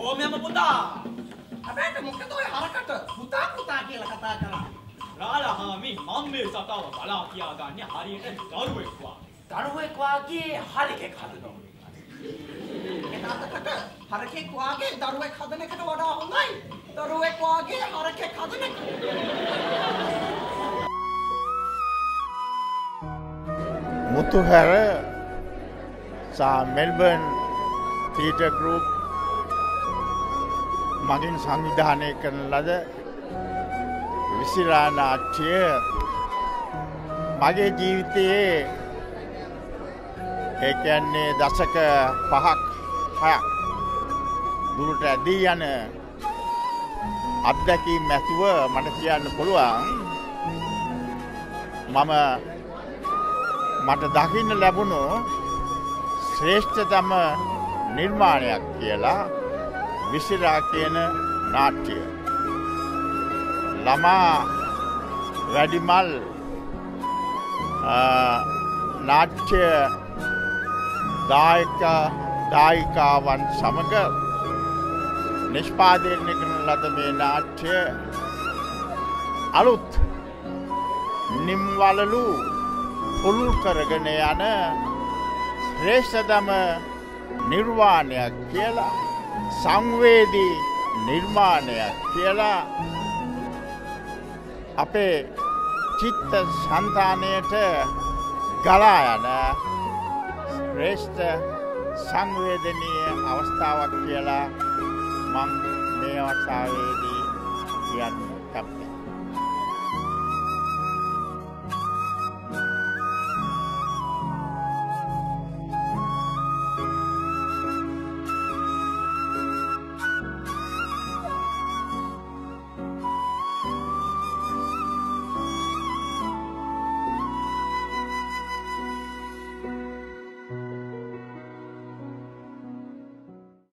බොහොමම පුතා. අපේට මොකද ඔය හරකට පුතා පුතා කියලා කතා කරන්නේ? රාලහාමි මම මේ සතාව බලා කියාගන්නේ හරියට දරුවෙක් වගේ. දරුවෙක් වාගේ හරකෙක් හදනවා. එතකොට හරකෙක් වාගේ දරුවෙක් හදන එකට වඩා හොඳයි. දරුවෙක් වාගේ හරකෙක් හදන එක. Muthuhara sa Melbourne Theatre Group මගින් සංවිධානය කරන ලද Visira නාට්‍ය මගේ ජීවිතයේ ඒ කියන්නේ දශක 5ක් 6ක් දුරට ඇදී යන අත්දැකීම් ඇතුව මට කියන්න පුළුවන් මට දකින්න ලැබුණු ශ්‍රේෂ්ඨතම නිර්මාණයක් කියලා Visira කියන නාට්‍ය. ළමා වැඩිමල් නාට්‍ය දායිකාවන් සමග නිෂ්පාදනය කරන ලද මේ නාට්‍ය අලුත් නිම්වලලු පුළුල් කරගෙන යන ශ්‍රේෂ්ඨතම නිර්වාණයක් කියලා සංවේදී නිර්මාණයක් කියලා අපේ චිත්ත සංතානයට ගලා යන ශ්‍රේෂ්ඨ සංවේදනීය අවස්ථාවක් කියලා මම මේ අවස්ථාවේදී කියන්න කැමතියි.